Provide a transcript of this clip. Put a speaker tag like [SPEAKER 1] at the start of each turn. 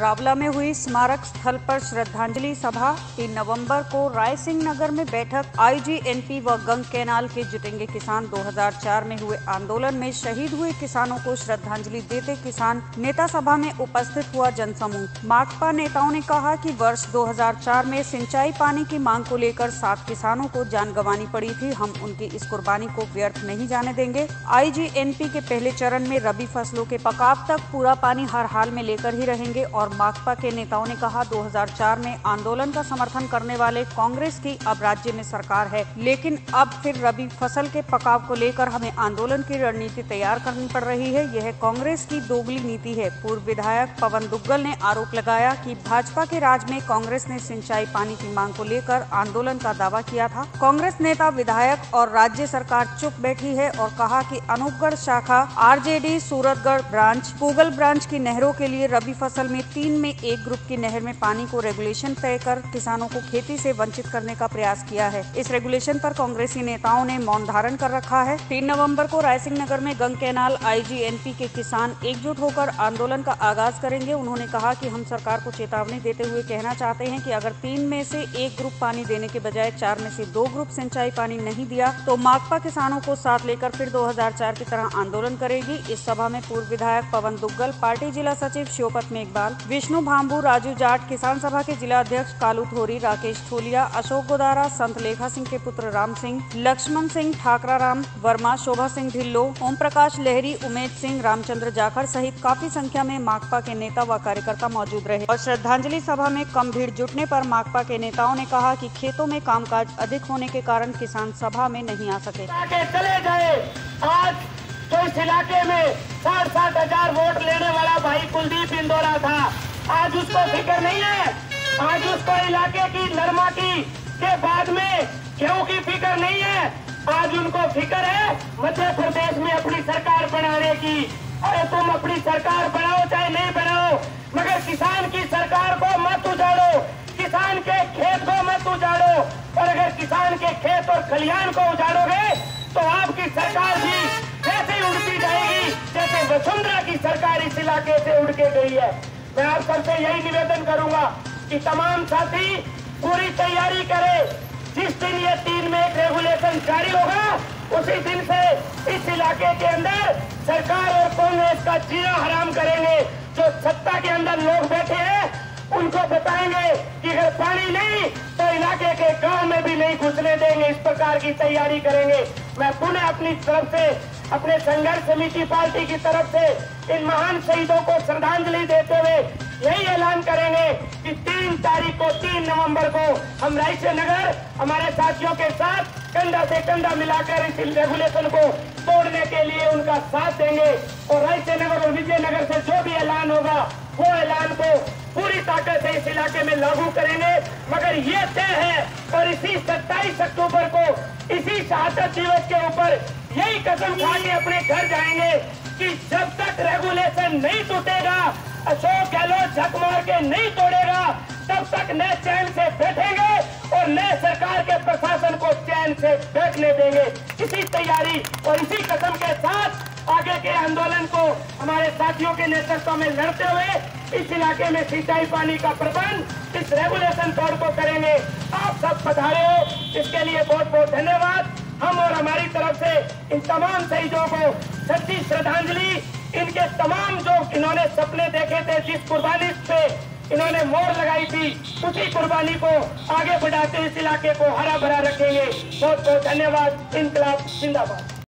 [SPEAKER 1] रावला में हुई स्मारक स्थल पर श्रद्धांजलि सभा। 3 नवंबर को रायसिंह नगर में बैठक। आईजीएनपी व गंग कैनाल के जुटेंगे किसान। 2004 में हुए आंदोलन में शहीद हुए किसानों को श्रद्धांजलि देते किसान नेता सभा में उपस्थित हुआ जनसमूह। माकपा नेताओं ने कहा कि वर्ष 2004 में सिंचाई पानी की मांग को लेकर 7 किसानों को जान गंवानी पड़ी थी। हम उनकी इस कुर्बानी को व्यर्थ नहीं जाने देंगे। आईजीएनपी के पहले चरण में रबी फसलों के पकाव तक पूरा पानी हर हाल में लेकर ही रहेंगे। और माकपा के नेताओं ने कहा 2004 में आंदोलन का समर्थन करने वाले कांग्रेस की अब राज्य में सरकार है, लेकिन अब फिर रबी फसल के पकाव को लेकर हमें आंदोलन की रणनीति तैयार करनी पड़ रही है। यह कांग्रेस की दोगली नीति है। पूर्व विधायक पवन दुग्गल ने आरोप लगाया कि भाजपा के राज में कांग्रेस ने सिंचाई पानी की मांग को लेकर आंदोलन का दावा किया था। कांग्रेस नेता, विधायक और राज्य सरकार चुप बैठी है और कहा कि अनूपगढ़ शाखा, RJD Suratgarh branch, Pugal branch की नहरों के लिए रबी फसल में 3 में 1 ग्रुप की नहर में पानी को रेगुलेशन तय कर किसानों को खेती से वंचित करने का प्रयास किया है। इस रेगुलेशन पर कांग्रेसी नेताओं ने मौन धारण कर रखा है। 3 नवंबर को रायसिंह नगर में गंग कैनाल आईजीएनपी के किसान एकजुट होकर आंदोलन का आगाज करेंगे। उन्होंने कहा कि हम सरकार को चेतावनी देते हुए कहना चाहते हैं कि अगर 3 में से 1 ग्रुप पानी देने के बजाय 4 में से 2 ग्रुप सिंचाई पानी नहीं दिया तो माकपा किसानों को साथ लेकर फिर 2004 की तरह आंदोलन करेगी। इस सभा में पूर्व विधायक पवन दुग्गल, पार्टी जिला सचिव शिवपत मेघवाल, विष्णु भांबू, राजू जाट, किसान सभा के जिला अध्यक्ष कालू थोरी, राकेश थोलिया, अशोक गोदारा, संत लेखा सिंह के पुत्र राम सिंह, लक्ष्मण सिंह, ठाकरा राम वर्मा, शोभा सिंह ढिल्लो, ओम प्रकाश लहरी, उमेश सिंह, रामचंद्र जाखड़ सहित काफी संख्या में माकपा के नेता व कार्यकर्ता मौजूद रहे। और श्रद्धांजलि सभा में कम भीड़ जुटने पर माकपा के नेताओं ने कहा कि खेतों में कामकाज अधिक होने के कारण किसान सभा में नहीं आ सके।
[SPEAKER 2] चले गए। आज तो इस इलाके में 60-60 हजार वोट लेने वाला भाई कुलदीप इंदौरा था, आज उसको फिक्र नहीं है। आज उसको इलाके की नरमा की के बाद में गेहूं की फिक्र नहीं है। आज उनको फिक्र है मध्य प्रदेश में अपनी सरकार बनाने की। अरे तुम अपनी सरकार बनाओ चाहे नहीं बनाओ, मगर किसान की सरकार को मत उजाड़ो, किसान के खेत को मत उजाड़ो। और अगर किसान के खेत और खलिहान को उजाड़ोगे तो आपकी सरकार भी ऐसे ही उड़ती जाएगी जैसे वसुंधरा की सरकार इस इलाके से उड़ के गई है। मैं आप सबसे यही निवेदन करूंगा कि तमाम साथी पूरी तैयारी करें। जिस दिन ये 3 में 1 रेगुलेशन जारी होगा उसी दिन से इस इलाके के अंदर सरकार और कांग्रेस का जीना हराम करेंगे। जो सत्ता के अंदर लोग बैठे हैं उनको बताएंगे कि अगर पानी नहीं तो इलाके के गांव में भी नहीं घुसने देंगे। इस प्रकार की तैयारी करेंगे। मैं पुनः अपनी तरफ से, अपने संघर्ष समिति पार्टी की तरफ से इन महान शहीदों को श्रद्धांजलि देते हुए यही ऐलान करेंगे कि 3 नवंबर को हम रायसिंह नगर हमारे साथियों के साथ कंधा से कंधा मिलाकर इस रेगुलेशन को तोड़ने के लिए उनका साथ देंगे। और रायसिंह नगर और विजयनगर से जो भी ऐलान होगा वो ऐलान को पूरी ताकत से इस इलाके में लागू करेंगे। मगर ये तय है और इसी 27 अक्टूबर को इसी शहादत दिवस के ऊपर यही कसम खा के अपने घर जाएंगे कि जब तक रेगुलेशन नहीं टूटेगा, अशोक गहलोत झक मार के नहीं तोड़ेगा, तब तक न चैन से बैठेंगे और न सरकार के प्रशासन को चैन से बैठने देंगे। इसी तैयारी और इसी कसम के साथ आगे के आंदोलन को हमारे साथियों के नेतृत्व में लड़ते हुए इस इलाके में सिंचाई पानी का प्रबंध इस रेगुलेशन तोड़ को करेंगे। आप सब पधारे हो, इसके लिए बहुत बहुत धन्यवाद। हम और हमारी तरफ से इन तमाम शहीदों को सच्ची श्रद्धांजलि। इनके तमाम जो इन्होंने सपने देखे थे, जिस कुर्बानी पे इन्होंने मोहर लगाई थी, उसी कुर्बानी को आगे बढ़ाते इस इलाके को हरा भरा रखेंगे। बहुत बहुत धन्यवाद। इंकलाब जिंदाबाद।